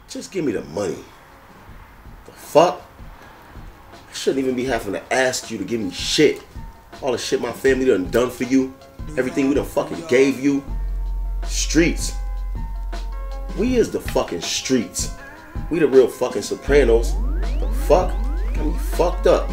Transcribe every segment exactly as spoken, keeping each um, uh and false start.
Just give me the money. The fuck? I shouldn't even be having to ask you to give me shit. All the shit my family done done for you. Everything we done fucking gave you. Streets. We is the fucking streets. We the real fucking Sopranos. The fuck? Got me fucked up.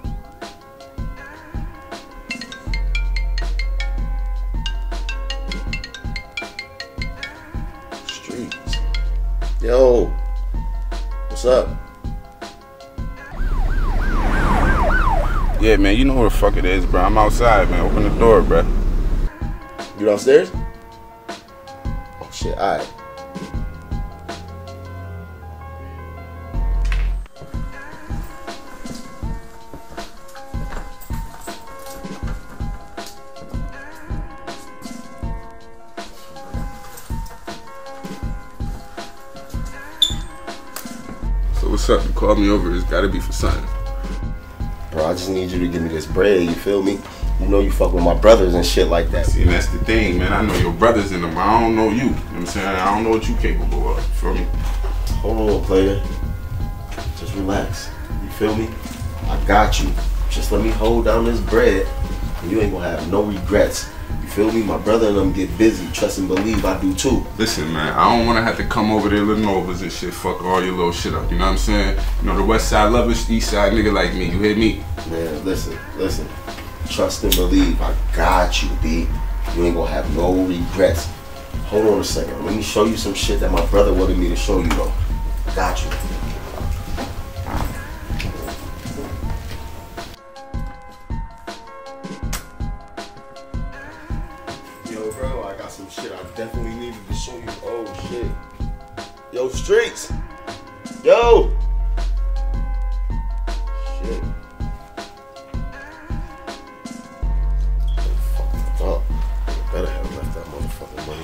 Streets. Yo. What's up? Yeah, man, you know where the fuck it is, bro. I'm outside, man. Open the door, bro. You downstairs? Oh shit, alright. So what's up? You called me over. It's gotta be for something. Bro, I just need you to give me this bread, you feel me? You know you fuck with my brothers and shit like that. See, that's the thing, man. I know your brothers in them, but I don't know you. You know what I'm saying? I don't know what you capable of. You feel me? Hold on, player. Just relax. You feel me? I got you. Just let me hold down this bread, and you ain't gonna have no regrets. You feel me? My brother and them get busy. Trust and believe I do too. Listen, man, I don't want to have to come over there looking overs and shit, fuck all your little shit up. You know what I'm saying? You know, the west side lovers, east side nigga like me. You hear me? Man, listen, listen. Trust and believe. I got you, B. You ain't gonna have no regrets. Hold on a second. Let me show you some shit that my brother wanted me to show you, though. I got you. Yo, bro, I got some shit I definitely needed to show you. Oh, shit. Yo, Streets. Yo. Shit. Oh, I better have left that motherfucking money.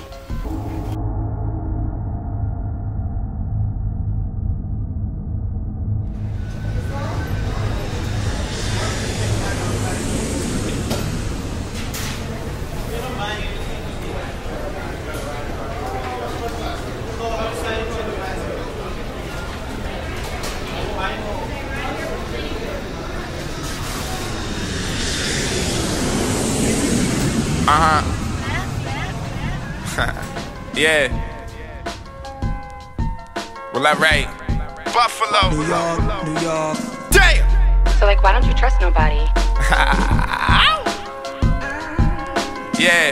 Uh-huh. Yeah. Well, all right. Buffalo. New York, New York. Damn. So, like, why don't you trust nobody? Yeah.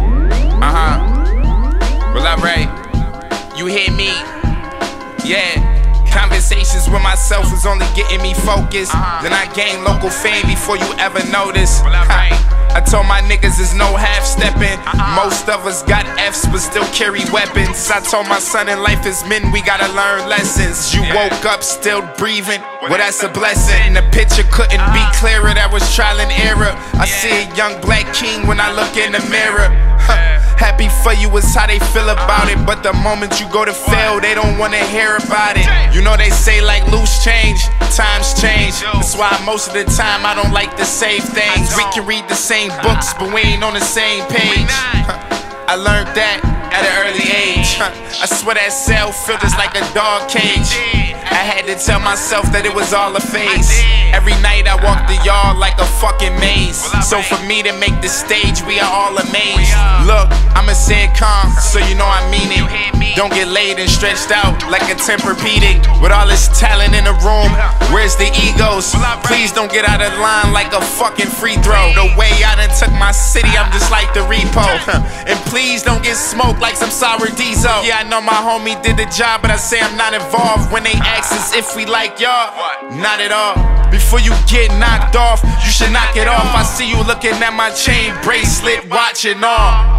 Uh-huh. Well, all right. You hear me? Yeah. Conversations with myself was only getting me focused. Uh-huh. Then I gained local fame before you ever noticed. Well, all right. I told my niggas there's no half-stepping. uh-uh. Most of us got F's but still carry weapons. I told my son in life as men we gotta learn lessons. You yeah. woke up still breathing, well that's a blessing. The picture couldn't uh-huh. be clearer, that was trial and error. I yeah. see a young black king when I look in the mirror. huh. Happy for you is how they feel about it, but the moment you go to fail, they don't wanna hear about it. You know they say like loose change, times change. That's why most of the time I don't like to save things. We can read the same books, but we ain't on the same page. I learned that at an early age. I swear that cell felt just like a dog cage. I had to tell myself that it was all a phase. Every night I walk the yard like a fucking maze. So for me to make the stage, we are all amazed. Look, I'ma say it calm, so you know I mean it. Don't get laid and stretched out like a Tempur-Pedic. With all this talent in the room, where's the egos? Please don't get out of line like a fucking free throw. The way I done took my city, I'm just like the repo. And please don't get smoked like some sour diesel. Yeah, I know my homie did the job, but I say I'm not involved. When they ask us if we like y'all, not at all. Before you get knocked off, you should knock it off. I see you looking at my chain bracelet, watching all.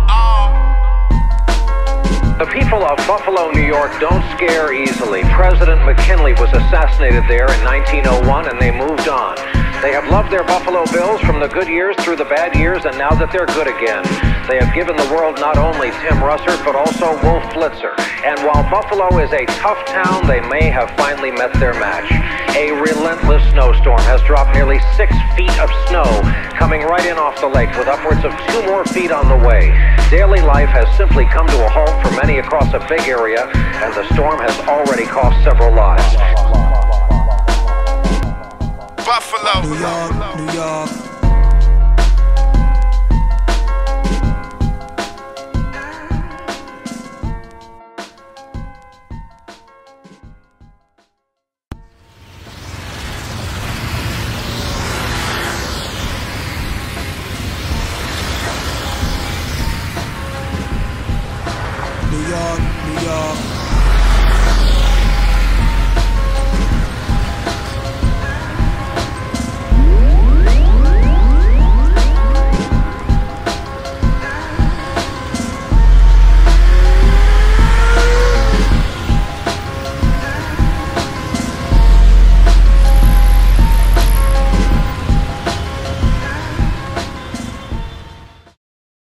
The people of Buffalo, New York don't scare easily. President McKinley was assassinated there in nineteen oh one and they moved on. They have loved their Buffalo Bills from the good years through the bad years, and now that they're good again, they have given the world not only Tim Russert, but also Wolf Blitzer. And while Buffalo is a tough town, they may have finally met their match. A relentless snowstorm has dropped nearly six feet of snow, coming right in off the lake with upwards of two more feet on the way. Daily life has simply come to a halt for many across a big area, and the storm has already cost several lives. Buffalo. New York, New York,